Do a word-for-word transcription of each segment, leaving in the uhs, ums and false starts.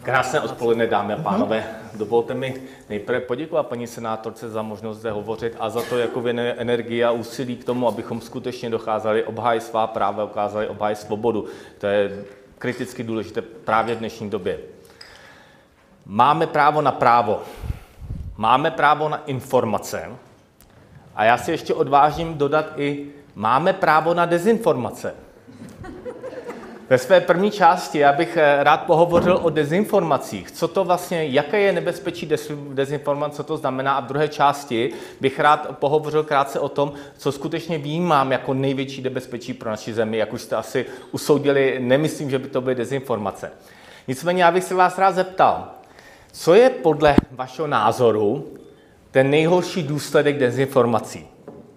Krásné odpoledne, dámy a pánové. Dovolte mi nejprve poděkovat paní senátorce za možnost zde hovořit a za to, jako věnuje energii a úsilí k tomu, abychom skutečně docházeli obhájit svá práva, ukázali obhájit svobodu. To je kriticky důležité právě v dnešní době. Máme právo na právo. Máme právo na informace. A já si ještě odvážím dodat i, máme právo na dezinformace. Ve své první části já bych rád pohovořil o dezinformacích. Co to vlastně, jaké je nebezpečí dezinformace, co to znamená. A v druhé části bych rád pohovořil krátce o tom, co skutečně vnímám jako největší nebezpečí pro naši zemi. Jak už jste asi usoudili, nemyslím, že by to byly dezinformace. Nicméně já bych se vás rád zeptal, co je podle vašeho názoru ten nejhorší důsledek dezinformací?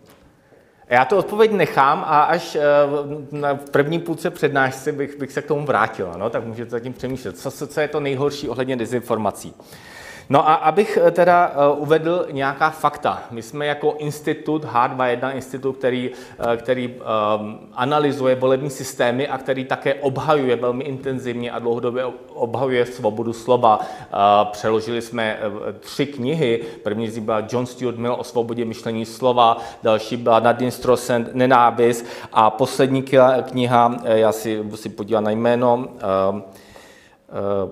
Já tu odpověď nechám a až v první půlce přednášce bych, bych se k tomu vrátil, no, tak můžete zatím přemýšlet, co, co je to nejhorší ohledně dezinformací. No a abych teda uvedl nějaká fakta. My jsme jako institut, H dvacet jedna institut, který, který um, analyzuje volební systémy a který také obhajuje velmi intenzivně a dlouhodobě obhajuje svobodu slova. Uh, přeložili jsme tři knihy. První z nich byla John Stuart Mill o svobodě myšlení slova, další byla Nadine Strossen Nenávist a poslední kniha, já si musím podívat na jméno, uh, uh,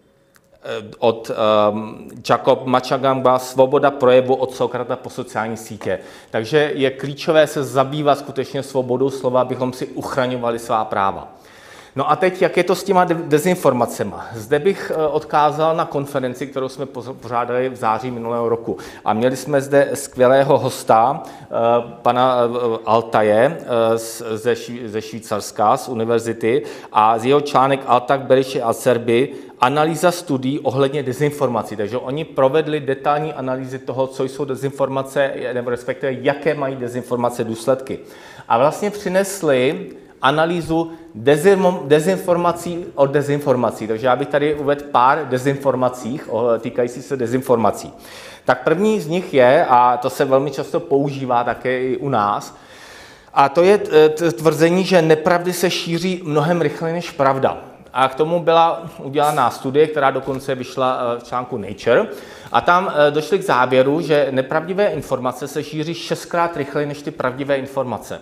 od um, Jacob Machagamba Svoboda projevu od Sokrata po sociální sítě. Takže je klíčové se zabývat skutečně svobodou slova, abychom si uchraňovali svá práva. No a teď, jak je to s těma dezinformacemi? Zde bych odkázal na konferenci, kterou jsme pořádali v září minulého roku. A měli jsme zde skvělého hosta, pana Altaje ze Švýcarska, z univerzity, a z jeho článek Altak Beriše a Serby, analýza studií ohledně dezinformací. Takže oni provedli detailní analýzy toho, co jsou dezinformace, nebo respektive jaké mají dezinformace důsledky. A vlastně přinesli analýzu dezinformací od dezinformací. Takže já bych tady uvedl pár dezinformací týkající se dezinformací. Tak první z nich je, a to se velmi často používá také i u nás, a to je tvrzení, že nepravdy se šíří mnohem rychleji než pravda. A k tomu byla udělaná studie, která dokonce vyšla v článku Nature. A tam došli k závěru, že nepravdivé informace se šíří šestkrát rychleji než ty pravdivé informace.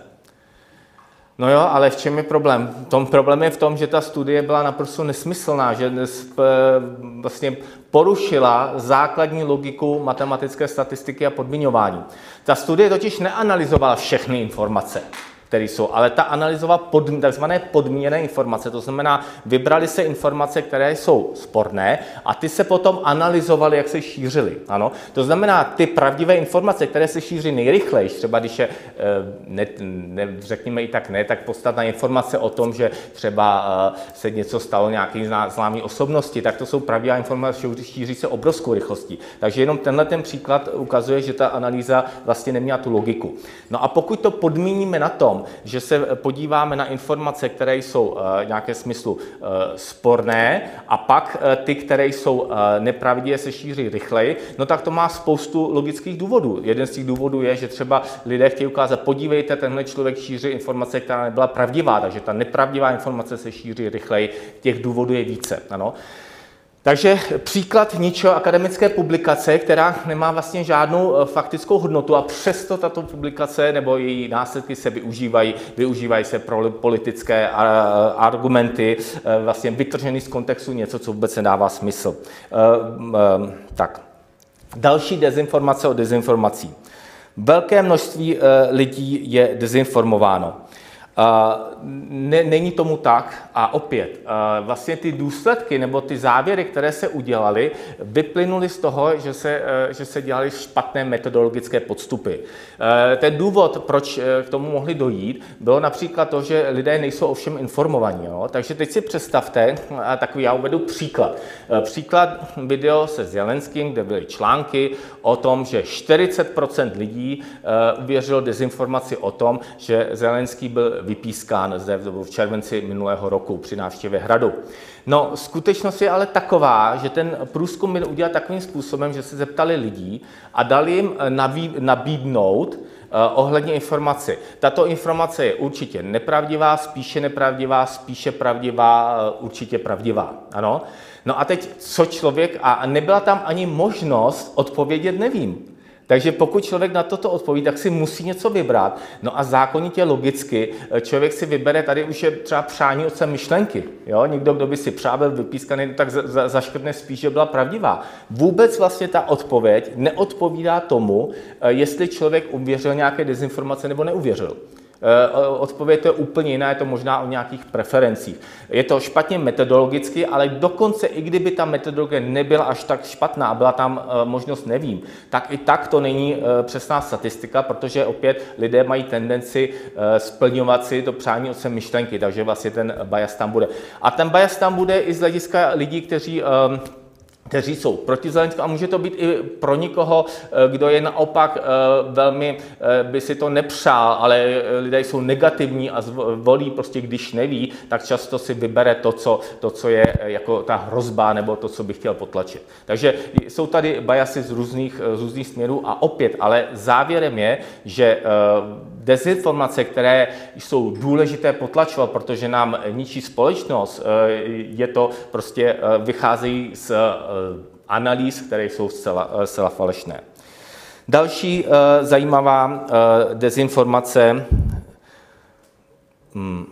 No jo, ale v čem je problém? Tom problém je v tom, že ta studie byla naprosto nesmyslná, že vlastně porušila základní logiku matematické statistiky a podmiňování. Ta studie totiž neanalyzovala všechny informace, které jsou, ale ta analyzovala pod, takzvané podmíněné informace, to znamená, vybrali se informace, které jsou sporné a ty se potom analyzovaly, jak se šířily. Ano? To znamená, ty pravdivé informace, které se šíří nejrychleji, třeba když je, ne, ne, řekněme i tak ne, tak podstatná informace o tom, že třeba se něco stalo nějaký známý osobnosti, tak to jsou pravdivé informace, že šíří se obrovskou rychlostí. Takže jenom tenhle ten příklad ukazuje, že ta analýza vlastně neměla tu logiku. No a pokud to podmíníme na tom, že se podíváme na informace, které jsou v nějakém smyslu sporné a pak ty, které jsou nepravdivé, se šíří rychleji, no tak to má spoustu logických důvodů. Jeden z těch důvodů je, že třeba lidé chtějí ukázat, podívejte, tenhle člověk šíří informace, která nebyla pravdivá, takže ta nepravdivá informace se šíří rychleji, těch důvodů je více. Ano. Takže příklad ničeho akademické publikace, která nemá vlastně žádnou faktickou hodnotu a přesto tato publikace nebo její následky se využívají, využívají se pro politické argumenty, vlastně vytržený z kontextu něco, co vůbec nedává smysl. Tak. Další dezinformace o dezinformací. Velké množství lidí je dezinformováno. Uh, ne, není tomu tak a opět, uh, vlastně ty důsledky nebo ty závěry, které se udělaly, vyplynuly z toho, že se, uh, že se dělaly špatné metodologické podstupy. Uh, ten důvod, proč uh, k tomu mohli dojít, bylo například to, že lidé nejsou ovšem informovaní. Jo? Takže teď si představte, uh, takový já uvedu příklad. Uh, příklad video se Zelenským, kde byly články o tom, že čtyřicet procent lidí uh, uvěřilo dezinformaci o tom, že Zelenský byl vypískán zde v červenci minulého roku při návštěvě Hradu. No, skutečnost je ale taková, že ten průzkum byl udělat takovým způsobem, že se zeptali lidí a dali jim nabídnout ohledně informace. Tato informace je určitě nepravdivá, spíše nepravdivá, spíše pravdivá, určitě pravdivá. Ano? No a teď, co člověk, a nebyla tam ani možnost odpovědět nevím. Takže pokud člověk na toto odpoví, tak si musí něco vybrat. No a zákonitě logicky člověk si vybere, tady už je třeba přání otcem myšlenky. Jo? Někdo, kdo by si přál, byl vypískaný, tak za, zaškrtne spíš, že byla pravdivá. Vůbec vlastně ta odpověď neodpovídá tomu, jestli člověk uvěřil nějaké dezinformace nebo neuvěřil. Odpověď je úplně jiná, je to možná o nějakých preferencích. Je to špatně metodologicky, ale dokonce i kdyby ta metodologie nebyla až tak špatná a byla tam možnost nevím, tak i tak to není přesná statistika, protože opět lidé mají tendenci splňovat si to přání otce myšlenky, takže vlastně ten bias tam bude. A ten bias tam bude i z hlediska lidí, kteří kteří jsou proti Zelenskému, a může to být i pro někoho, kdo je naopak velmi, by si to nepřál, ale lidé jsou negativní a volí prostě, když neví, tak často si vybere to, co, to, co je jako ta hrozba nebo to, co by chtěl potlačit. Takže jsou tady biasy z různých, z různých směrů a opět, ale závěrem je, že dezinformace, které jsou důležité potlačovat, protože nám ničí společnost, je to prostě, vycházejí z analýz, které jsou zcela, zcela falešné. Další zajímavá dezinformace. Hmm.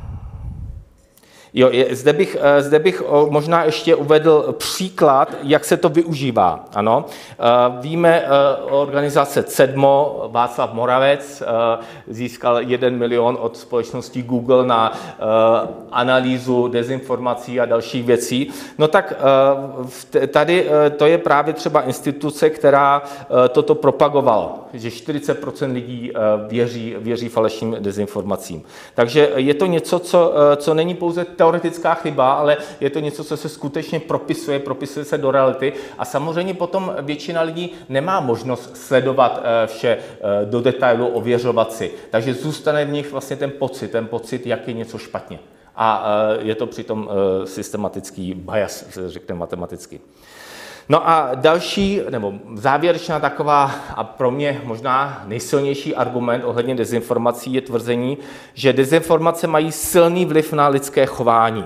Jo, je, zde, bych, zde bych možná ještě uvedl příklad, jak se to využívá. Ano. Víme, organizace CEDMO, Václav Moravec získal jeden milion od společnosti Google na analýzu dezinformací a dalších věcí. No tak tady to je právě třeba instituce, která toto propagovala, že čtyřicet procent lidí věří, věří falešným dezinformacím. Takže je to něco, co, co není pouze teoretická chyba, ale je to něco, co se skutečně propisuje, propisuje se do reality a samozřejmě potom většina lidí nemá možnost sledovat vše do detailu, ověřovat si. Takže zůstane v nich vlastně ten pocit, ten pocit, jak je něco špatně. A je to přitom systematický bias, řekněme matematicky. No a další, nebo závěrečná taková a pro mě možná nejsilnější argument ohledně dezinformací je tvrzení, že dezinformace mají silný vliv na lidské chování.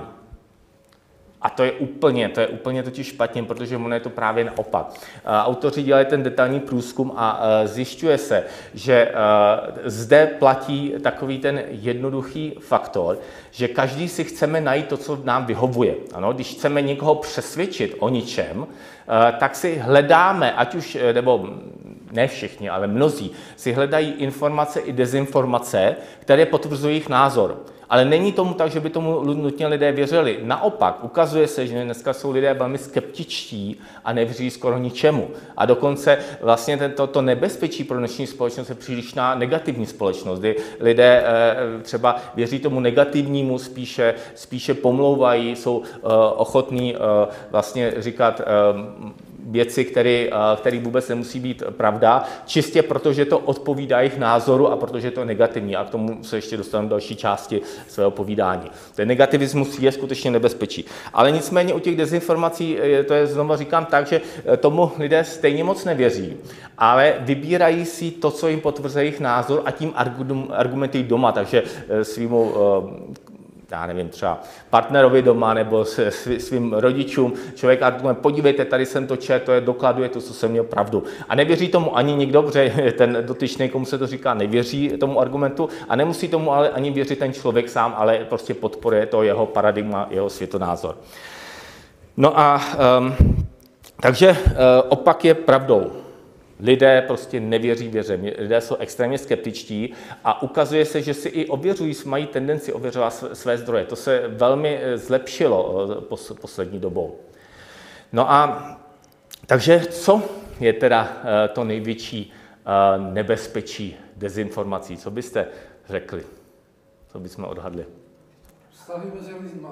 A to je úplně, to je úplně totiž špatně, protože ono je to právě naopak. Autoři dělají ten detailní průzkum a zjišťuje se, že zde platí takový ten jednoduchý faktor, že každý si chceme najít to, co nám vyhovuje. Ano, když chceme někoho přesvědčit o ničem, tak si hledáme, ať už, nebo ne všichni, ale mnozí, si hledají informace i dezinformace, které potvrzují jejich názor. Ale není tomu tak, že by tomu nutně lidé věřili. Naopak, ukazuje se, že dneska jsou lidé velmi skeptičtí a nevěří skoro ničemu. A dokonce vlastně tento, to nebezpečí pro dnešní společnost je přílišná negativní společnost, kdy lidé e, třeba věří tomu negativnímu, spíše, spíše pomlouvají, jsou e, ochotní e, vlastně říkat e, věci, které, které vůbec nemusí být pravda, čistě protože to odpovídá jejich názoru a protože to je negativní. A k tomu se ještě dostanu v další části svého povídání. Ten negativismus je skutečně nebezpečí. Ale nicméně u těch dezinformací, to je znovu říkám tak, že tomu lidé stejně moc nevěří, ale vybírají si to, co jim potvrzuje jejich názor a tím argumentují doma. Takže svýmu já nevím, třeba partnerovi doma nebo svým rodičům, člověk argumentuje, podívejte, tady jsem to četl, to je, dokladuje to, co jsem měl pravdu. A nevěří tomu ani nikdo, protože ten dotyčný, komu se to říká, nevěří tomu argumentu a nemusí tomu ale ani věřit ten člověk sám, ale prostě podporuje to jeho paradigma, jeho světonázor. No a um, takže uh, opak je pravdou. Lidé prostě nevěří věře, lidé jsou extrémně skeptičtí a ukazuje se, že si i ověřují, mají tendenci ověřovat své zdroje. To se velmi zlepšilo poslední dobou. No a takže co je teda to největší nebezpečí dezinformací? Co byste řekli? Co bychom odhadli? Vztahy mezi lidmi.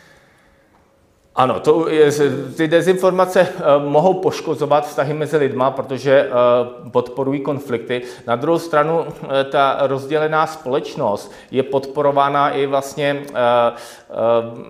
Ano, to je, ty dezinformace uh, mohou poškozovat vztahy mezi lidma, protože uh, podporují konflikty. Na druhou stranu uh, ta rozdělená společnost je podporována i vlastně, uh, uh,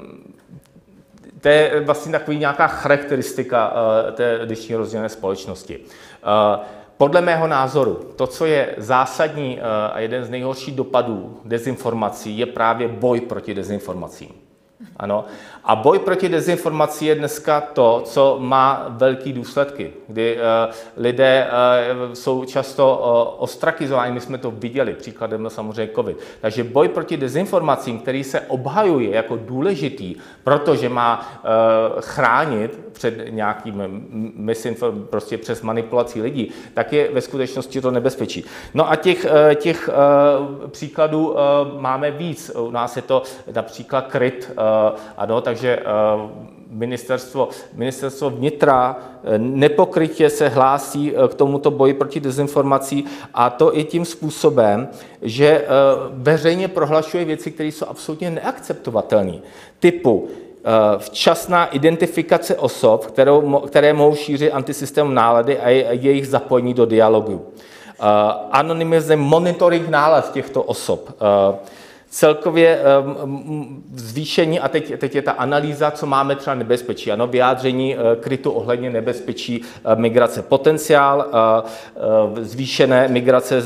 to je vlastně takový nějaká charakteristika uh, té dnešní rozdělené společnosti. Uh, Podle mého názoru, to, co je zásadní uh, a jeden z nejhorších dopadů dezinformací, je právě boj proti dezinformacím. Ano. A boj proti dezinformaci je dneska to, co má velký důsledky, kdy uh, lidé uh, jsou často uh, ostrakizováni, my jsme to viděli, příkladem byl samozřejmě covid. Takže boj proti dezinformacím, který se obhajuje jako důležitý, protože má uh, chránit před nějakým misinform, prostě přes manipulací lidí, tak je ve skutečnosti to nebezpečí. No a těch, uh, těch uh, příkladů uh, máme víc. U nás je to například KRIT, uh, ano, takže uh, ministerstvo, ministerstvo vnitra nepokrytě se hlásí k tomuto boji proti dezinformací a to i tím způsobem, že veřejně prohlašuje věci, které jsou absolutně neakceptovatelné. Typu včasná identifikace osob, kterou, které mohou šířit antisystémové nálady a jejich zapojení do dialogu. Anonymizuje monitoring nálad těchto osob. Celkově zvýšení, a teď, teď je ta analýza, co máme třeba nebezpečí, ano, vyjádření KRITu ohledně nebezpečí migrace. Potenciál zvýšené migrace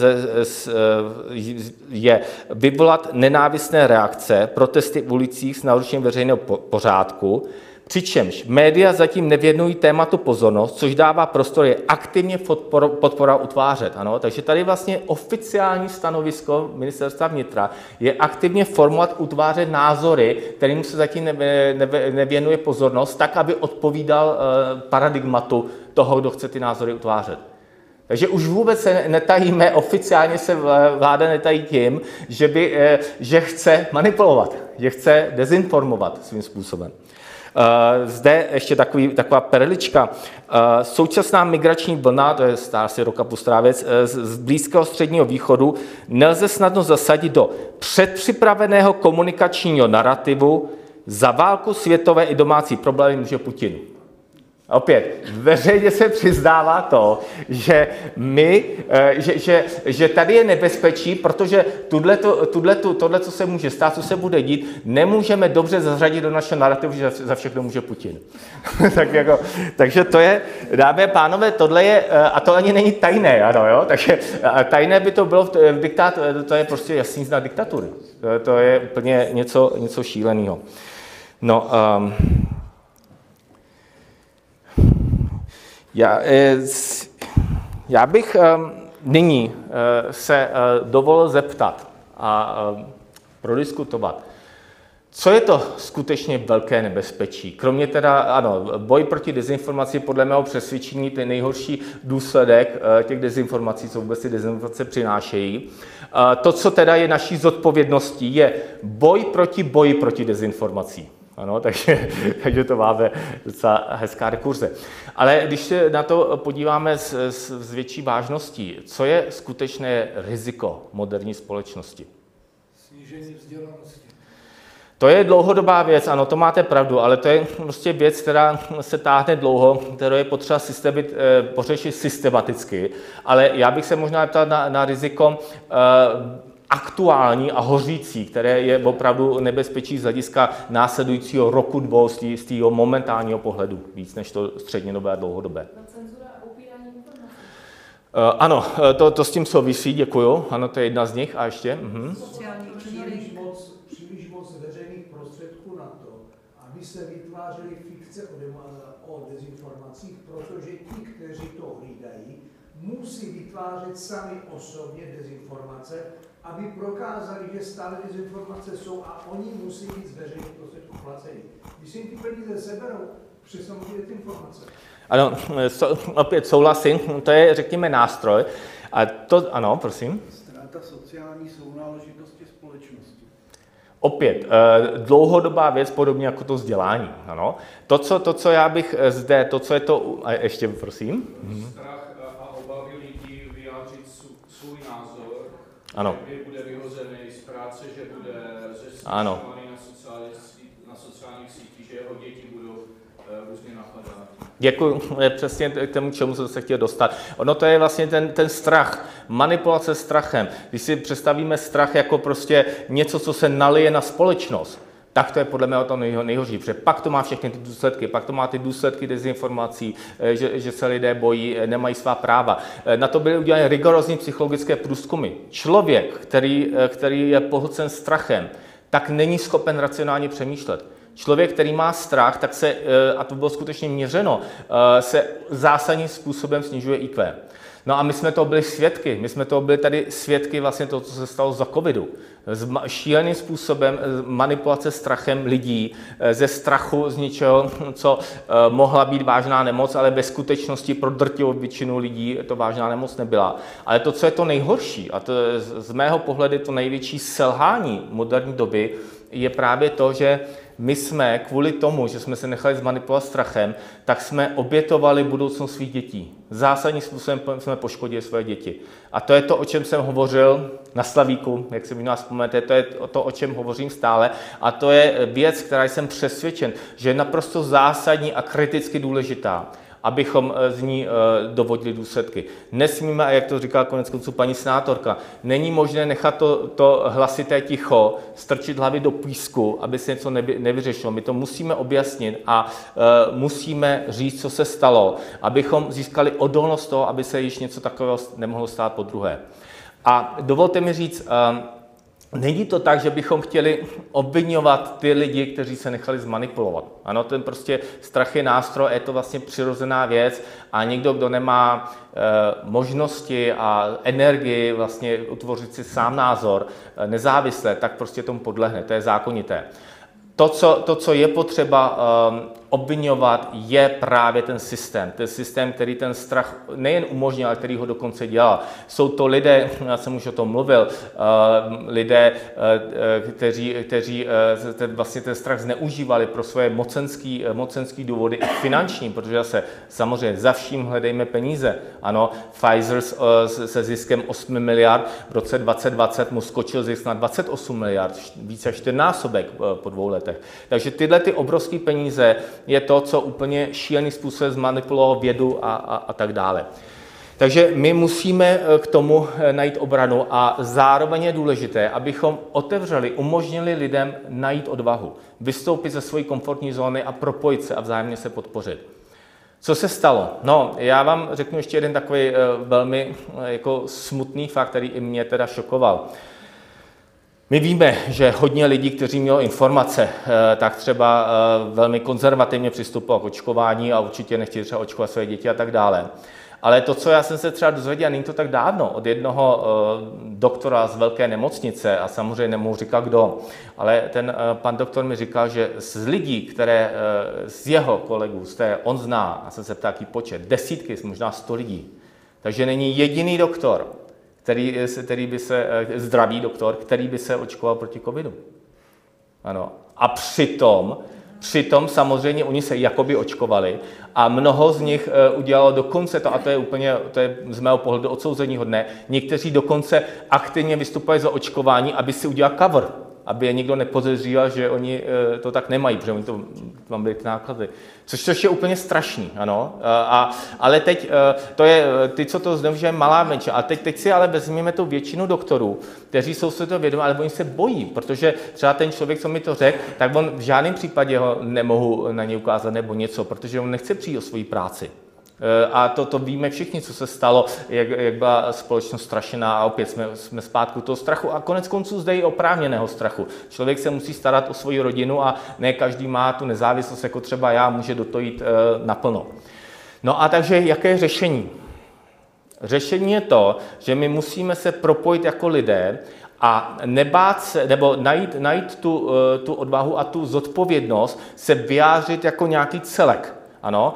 je vyvolat nenávistné reakce, protesty v ulicích s narušením veřejného pořádku, přičemž média zatím nevěnují tématu pozornost, což dává prostor je aktivně podpora utvářet. Ano? Takže tady vlastně oficiální stanovisko ministerstva vnitra je aktivně formovat, utvářet názory, kterým se zatím nevěnuje pozornost, tak, aby odpovídal paradigmatu toho, kdo chce ty názory utvářet. Takže už vůbec se netajíme, oficiálně se vláda netají tím, že, by, že chce manipulovat, že chce dezinformovat svým způsobem. Zde ještě takový, taková perlička. Současná migrační vlna, to je asi roka pustrá věc, z Blízkého středního východu nelze snadno zasadit do předpřipraveného komunikačního narrativu. Za válku světové i domácí problémy může Putin. Opět, veřejně se přiznává to, že my, že, že, že tady je nebezpečí, protože tohle, co se může stát, co se bude dít, nemůžeme dobře zařadit do našeho narrativu, že za všechno může Putin. tak jako, takže to je, dámy a pánové, tohle je, a to ani není tajné, ano, jo? Takže tajné by to bylo v diktátu, to je prostě jasný znak diktatury. To, to je úplně něco, něco šíleného. No, um, Já, já bych nyní se dovolil zeptat a prodiskutovat, co je to skutečně velké nebezpečí. Kromě teda, ano, boj proti dezinformaci podle mého přesvědčení ten nejhorší důsledek těch dezinformací, co vůbec ty dezinformace přinášejí. To, co teda je naší zodpovědností, je boj proti boji proti dezinformací. Ano, takže, takže to máme docela hezká rekurze. Ale když se na to podíváme s, s, s větší vážností, co je skutečné riziko moderní společnosti? Snížení vzdělanosti. To je dlouhodobá věc, ano, to máte pravdu, ale to je prostě věc, která se táhne dlouho, kterou je potřeba systémit, eh, pořešit systematicky. Ale já bych se možná ptal na, na riziko eh, aktuální a hořící, které je opravdu nebezpečí z hlediska následujícího roku, dvou, z tého momentálního pohledu, víc než to střednědobé a dlouhodobé. Cenzura a upírání informací. Uh, ano, to, to s tím souvisí, děkuju. Ano, to je jedna z nich. A ještě? Mhm. Příliš moc, příliš moc veřejných prostředků na to, aby se vytvářely fikce o, demo, o dezinformacích, protože ti, kteří to hlídají, musí vytvářet sami osobně dezinformace, aby prokázali, že stále dezinformace jsou a oni musí být z veřejných prostředků placení. Když si jim ty peníze seberou, přesnou ty informace. Ano, so, opět souhlasím, to je, řekněme, nástroj. A to, ano, prosím. Ztráta sociální sounáležitosti společnosti. Opět, dlouhodobá věc, podobně jako to vzdělání. Ano. To, co, to, co já bych zde, to, co je to, a ještě, prosím. Strach a obavy lidí vyjádřit svůj názor, ano. Že bude vyhozený z práce, že bude ano. zesničovaný na, sociální, na sociálních sítích, že jeho děti budou uh, různě napadány. Děkuji, je přesně k tomu, čemu jsem se chtěl dostat. Ono to je vlastně ten, ten strach, manipulace strachem. Když si představíme strach jako prostě něco, co se nalije na společnost, tak to je podle mě to nejhorší, protože pak to má všechny ty důsledky, pak to má ty důsledky dezinformací, že, že se lidé bojí, nemají svá práva. Na to byly udělány rigorózní psychologické průzkumy. Člověk, který, který je pohlcen strachem, tak není schopen racionálně přemýšlet. Člověk, který má strach, tak se, a to bylo skutečně měřeno, se zásadním způsobem snižuje í kvé. No a my jsme toho byli svědky, my jsme toho byli tady svědky vlastně toho, co se stalo za covidu. Šíleným způsobem manipulace strachem lidí, ze strachu z něčeho, co mohla být vážná nemoc, ale ve skutečnosti pro drtivou většinu lidí to vážná nemoc nebyla. Ale to, co je to nejhorší, a to je z mého pohledu to největší selhání moderní doby, je právě to, že my jsme kvůli tomu, že jsme se nechali zmanipulovat strachem, tak jsme obětovali budoucnost svých dětí. Zásadním způsobem jsme poškodili své děti. A to je to, o čem jsem hovořil na Slavíku, jak si možná vzpomenete, to je to, o čem hovořím stále. A to je věc, která jsem přesvědčen, že je naprosto zásadní a kriticky důležitá, abychom z ní dovodili důsledky. Nesmíme, a jak to říkala konec konců paní senátorka, není možné nechat to, to hlasité ticho, strčit hlavy do písku, aby se něco nevy, nevyřešilo. My to musíme objasnit a uh, musíme říct, co se stalo, abychom získali odolnost toho, aby se již něco takového nemohlo stát podruhé. A dovolte mi říct, uh, není to tak, že bychom chtěli obviňovat ty lidi, kteří se nechali zmanipulovat. Ano, ten prostě strach je nástroj, je to vlastně přirozená věc a někdo, kdo nemá e, možnosti a energii vlastně utvořit si sám názor e, nezávisle, tak prostě tomu podlehne, to je zákonité. To, co, to, co je potřeba um, obviňovat, je právě ten systém. Ten systém, který ten strach nejen umožnil, ale který ho dokonce dělal. Jsou to lidé, já jsem už o tom mluvil, uh, lidé, uh, kteří, kteří uh, ten, vlastně ten strach zneužívali pro svoje mocenský, uh, mocenský důvody i finanční, protože zase samozřejmě za vším hledejme peníze. Ano, Pfizer uh, se ziskem osm miliard, v roce dvacet dvacet mu skočil zisk na dvacet osm miliard, více čtyřnásobek uh, po dvou letech. Takže tyhle ty obrovské peníze je to, co úplně šíleným způsobem zmanipulovalo vědu a, a, a tak dále. Takže my musíme k tomu najít obranu a zároveň je důležité, abychom otevřeli, umožnili lidem najít odvahu, vystoupit ze své komfortní zóny a propojit se a vzájemně se podpořit. Co se stalo? No, já vám řeknu ještě jeden takový velmi jako smutný fakt, který i mě teda šokoval. My víme, že hodně lidí, kteří měli informace, tak třeba velmi konzervativně přistupovali k očkování a určitě nechtěli třeba očkovat své děti a tak dále. Ale to, co já jsem se třeba dozvěděl, není to tak dávno, od jednoho doktora z velké nemocnice, a samozřejmě nemohu říkat kdo, ale ten pan doktor mi říkal, že z lidí, které z jeho kolegů, z té on zná, a jsem se ptal, jaký počet, desítky, možná sto lidí. Takže není jediný doktor, Který, který by se, zdravý doktor, který by se očkoval proti covidu. Ano. A přitom, přitom samozřejmě oni se jakoby očkovali a mnoho z nich udělalo dokonce to, a to je úplně, to je z mého pohledu odsouzení hodné, někteří dokonce aktivně vystupovali za očkování, aby si udělal cover, aby je nikdo nepodezříval, že oni to tak nemají, protože oni to mám byly náklady. Což, což je úplně strašný, ano. A, ale teď, to je, ty, co to zneužívají, malá menšina. A teď, teď si ale vezměme tu většinu doktorů, kteří jsou si to vědomí, ale oni se bojí, protože třeba ten člověk, co mi to řekl, tak on v žádném případě ho nemohu na něj ukázat nebo něco, protože on nechce přijít o svoji práci. A to, to víme všichni, co se stalo, jak, jak byla společnost strašená a opět jsme, jsme zpátky toho strachu a konec konců zde i oprávněného strachu. Člověk se musí starat o svoji rodinu a ne každý má tu nezávislost, jako třeba já, může do toho jít e, naplno. No a takže jaké je řešení? Řešení je to, že my musíme se propojit jako lidé a nebát se, nebo najít, najít tu, tu odvahu a tu zodpovědnost se vyjádřit jako nějaký celek. Ano,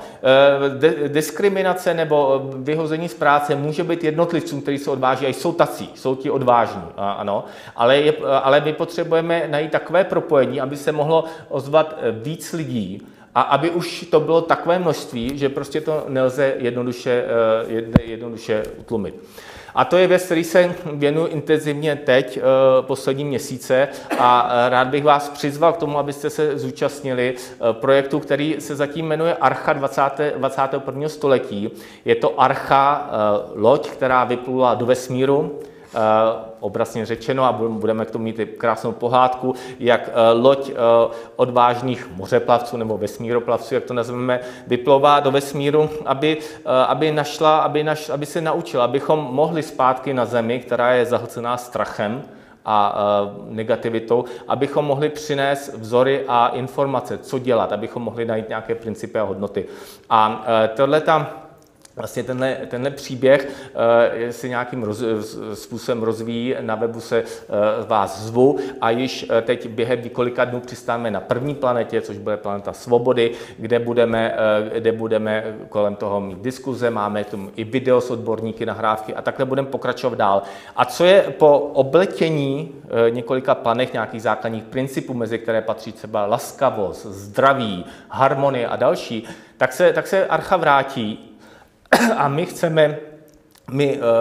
diskriminace nebo vyhození z práce může být jednotlivcům, kteří se odváží, a jsou tací, jsou ti odvážní, ano, ale, je, ale my potřebujeme najít takové propojení, aby se mohlo ozvat víc lidí a aby už to bylo takové množství, že prostě to nelze jednoduše, jednoduše utlumit. A to je věc, který se věnuju intenzivně teď, poslední měsíce, a rád bych vás přizval k tomu, abyste se zúčastnili projektu, který se zatím jmenuje Archa dvacátého prvního století. Je to Archa, loď, která vyplula do vesmíru, obrazně řečeno, a budeme k tomu mít krásnou pohádku, jak loď odvážných mořeplavců nebo vesmíroplavců, jak to nazveme, vyplouvá do vesmíru, aby, aby, našla, aby, naš, aby se naučila, abychom mohli zpátky na Zemi, která je zahlcená strachem a negativitou, abychom mohli přinést vzory a informace, co dělat, abychom mohli najít nějaké principy a hodnoty. A tohle tam Vlastně tenhle, tenhle příběh uh, si nějakým roz, způsobem rozvíjí, na webu se uh, vás zvu a již uh, teď během několika dnů přistáme na první planetě, což bude planeta svobody, kde budeme, uh, kde budeme kolem toho mít diskuze, máme tam i video s odborníky, nahrávky a takhle budeme pokračovat dál. A co je po obletění uh, několika planet nějakých základních principů, mezi které patří třeba laskavost, zdraví, harmonie a další, tak se, tak se archa vrátí. A my chceme, my uh,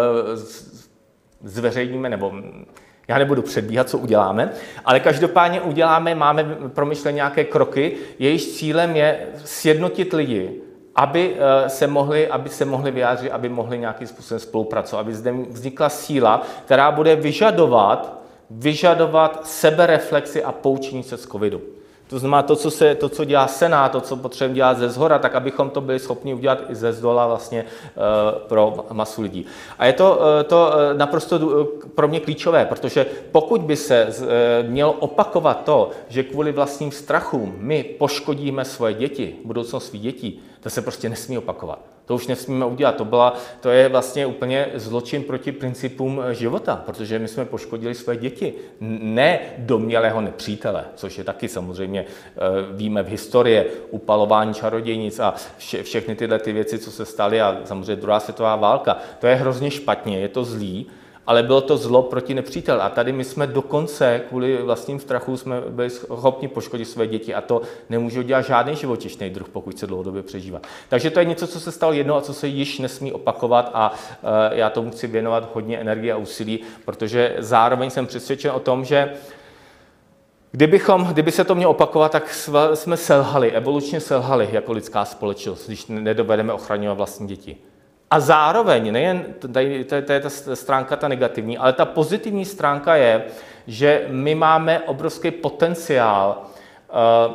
zveřejníme, nebo já nebudu předbíhat, co uděláme, ale každopádně uděláme, máme promyšlené nějaké kroky, jejichž cílem je sjednotit lidi, aby, uh, se mohli, aby se mohli vyjádřit, aby mohli nějakým způsobem spolupracovat, aby zde vznikla síla, která bude vyžadovat, vyžadovat sebereflexi a poučení se z covidu. To znamená to, co, se, to, co dělá Senát, to, co potřebujeme dělat ze zhora, tak abychom to byli schopni udělat i ze zdola vlastně uh, pro masu lidí. A je to, uh, to uh, naprosto uh, pro mě klíčové, protože pokud by se uh, mělo opakovat to, že kvůli vlastním strachům my poškodíme svoje děti, budoucnost svých dětí, to se prostě nesmí opakovat. To už nesmíme udělat. To, byla, to je vlastně úplně zločin proti principům života, protože my jsme poškodili své děti. Ne domnělého nepřítele, což je taky samozřejmě, víme v historii, upalování čarodějnic a vše, všechny tyhle ty věci, co se staly a samozřejmě druhá světová válka. To je hrozně špatně, je to zlý, ale bylo to zlo proti nepříteli. A tady my jsme dokonce kvůli vlastním strachu jsme byli schopni poškodit své děti a to nemůže udělat žádný živočišný druh, pokud se dlouhodobě přežívá. Takže to je něco, co se stalo jednou a co se již nesmí opakovat a uh, já tomu chci věnovat hodně energie a úsilí, protože zároveň jsem přesvědčen o tom, že Kdybychom, kdyby se to mělo opakovat, tak jsme selhali, evolučně selhali jako lidská společnost, když nedovedeme ochraňovat vlastní děti. A zároveň, nejen, tady, to, to je ta stránka ta negativní, ale ta pozitivní stránka je, že my máme obrovský potenciál uh,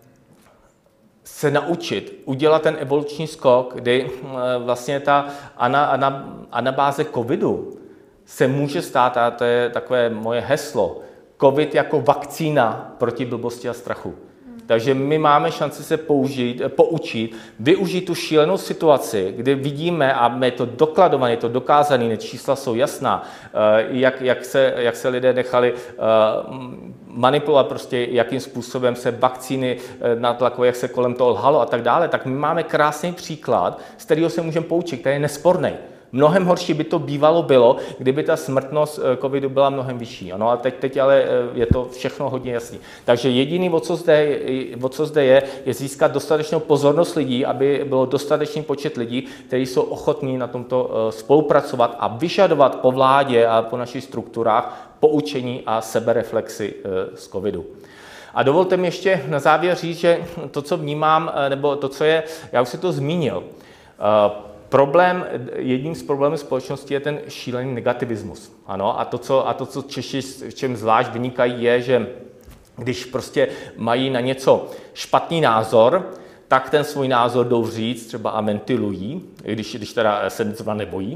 se naučit, udělat ten evoluční skok, kdy uh, vlastně ta ana, ana, anabáze covidu se může stát, a to je takové moje heslo, covid jako vakcína proti blbosti a strachu. Takže my máme šanci se použít, poučit, využít tu šílenou situaci, kdy vidíme, a je to dokladované, je to dokázané, čísla jsou jasná, jak, jak, se, jak se lidé nechali manipulovat, prostě jakým způsobem se vakcíny natlakové, jak se kolem toho lhalo a tak dále, tak my máme krásný příklad, z kterého se můžeme poučit, který je nesporný. Mnohem horší by to bývalo bylo, kdyby ta smrtnost covidu byla mnohem vyšší. No a teď, teď ale je to všechno hodně jasný. Takže jediný, o co, zde, o co zde je, je získat dostatečnou pozornost lidí, aby bylo dostatečný počet lidí, kteří jsou ochotní na tomto spolupracovat a vyžadovat po vládě a po našich strukturách poučení a sebereflexy z covidu. A dovolte mi ještě na závěr říct, že to, co vnímám, nebo to, co je, já už si to zmínil, Problém, jedním z problémů společnosti je ten šílený negativismus. Ano, a to, co, a to, co Češi v čem zvlášť vynikají, je, že když prostě mají na něco špatný názor, tak ten svůj názor jdou říct třeba a ventilují, když, když teda se třeba nebojí.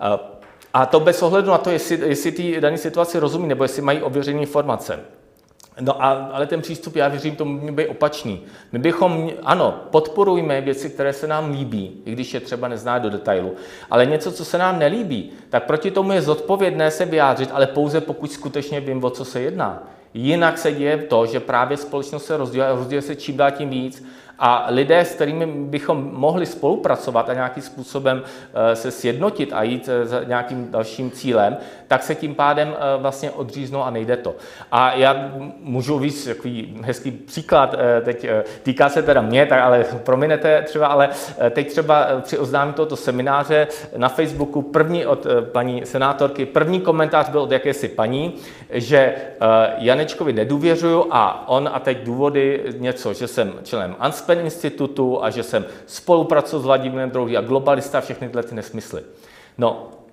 A to bez ohledu na to, jestli, jestli té dané situaci rozumí, nebo jestli mají ověřené informace. No a, ale ten přístup, já věřím, tomu by být opačný. My bychom, ano, podporujme věci, které se nám líbí, i když je třeba nezná do detailu, ale něco, co se nám nelíbí, tak proti tomu je zodpovědné se vyjádřit, ale pouze pokud skutečně vím, o co se jedná. Jinak se děje to, že právě společnost se rozděluje, rozděluje se čím dál tím víc a lidé, s kterými bychom mohli spolupracovat a nějakým způsobem se sjednotit a jít za nějakým dalším cílem, tak se tím pádem vlastně odříznou a nejde to. A já můžu víc takový hezký příklad, teď týká se teda mě, tak ale prominete třeba, ale teď třeba při oznámení tohoto semináře na Facebooku první od paní senátorky, první komentář byl od jakési paní, že Janečkovi nedůvěřuju a on a teď důvody něco, že jsem členem Aspen institutu a že jsem spolupracoval s Vladimírem druhým a globalista a všechny tyhle ty nesmysly. No,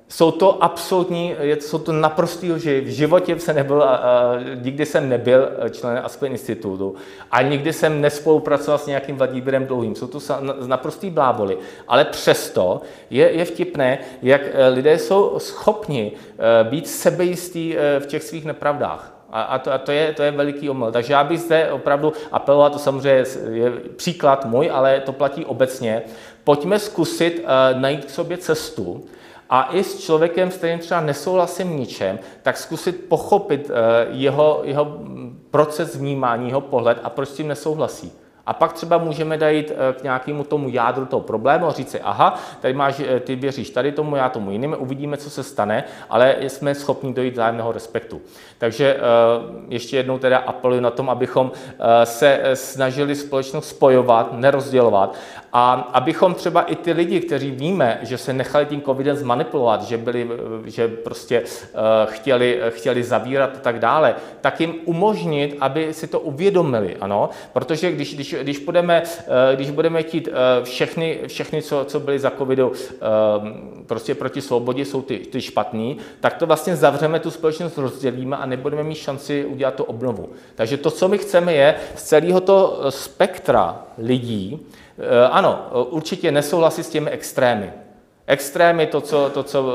Jsou to absolutní, jsou to naprostý lži. V životě jsem nebyl, a, a, nikdy jsem nebyl členem Aspen institutu a nikdy jsem nespolupracoval s nějakým Vladimírem Dlouhým. Jsou to naprostý bláboli. Ale přesto je, je vtipné, jak lidé jsou schopni být sebejistí v těch svých nepravdách. A, to, a to, je, to je veliký omyl. Takže já bych zde opravdu apeloval, to samozřejmě je příklad můj, ale to platí obecně. Pojďme zkusit uh, najít k sobě cestu a i s člověkem, s kterým třeba nesouhlasím ničem, tak zkusit pochopit uh, jeho, jeho proces vnímání, jeho pohled a proč s tím nesouhlasí. A pak třeba můžeme dojít k nějakému tomu jádru toho problému a říct si, aha, tady máš, ty věříš tady tomu, já tomu jiným, uvidíme, co se stane, ale jsme schopni dojít vzájemného respektu. Takže ještě jednou teda apeluji na tom, abychom se snažili společnost spojovat, nerozdělovat a abychom třeba i ty lidi, kteří víme, že se nechali tím covidem zmanipulovat, že, byli, že prostě chtěli, chtěli zavírat a tak dále, tak jim umožnit, aby si to uvědomili, ano, protože když, když Když budeme, když budeme chtít všechny, všechny co, co byli za covidu prostě proti svobodě, jsou ty, ty špatný, tak to vlastně zavřeme, tu společnost rozdělíme a nebudeme mít šanci udělat tu obnovu. Takže to, co my chceme, je z celého to spektra lidí, ano, určitě nesouhlasí s těmi extrémy. Extrémy, to, co, to, co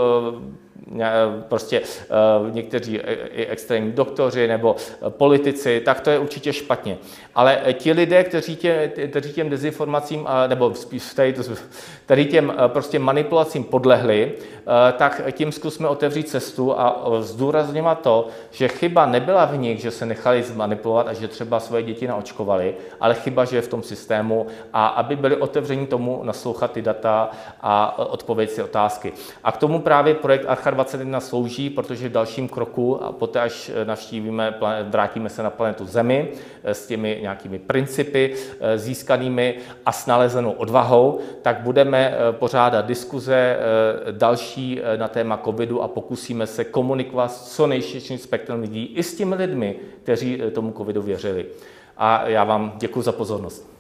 prostě někteří extrémní doktoři nebo politici, tak to je určitě špatně. Ale ti lidé, kteří, tě, kteří těm dezinformacím, nebo tady těm prostě manipulacím podlehli, tak tím zkusme otevřít cestu a zdůrazňovat to, že chyba nebyla v nich, že se nechali zmanipulovat a že třeba svoje děti naočkovali, ale chyba, že je v tom systému a aby byli otevření tomu naslouchat ty data a odpovědět si otázky. A k tomu právě projekt Archa dvacet jedna slouží, protože v dalším kroku a poté, až navštívíme, vrátíme se na planetu Zemi s těmi nějakými principy získanými a s nalezenou odvahou, tak budeme pořádat diskuze další na téma covidu a pokusíme se komunikovat s co nejširším spektrem lidí i s těmi lidmi, kteří tomu covidu věřili. A já vám děkuji za pozornost.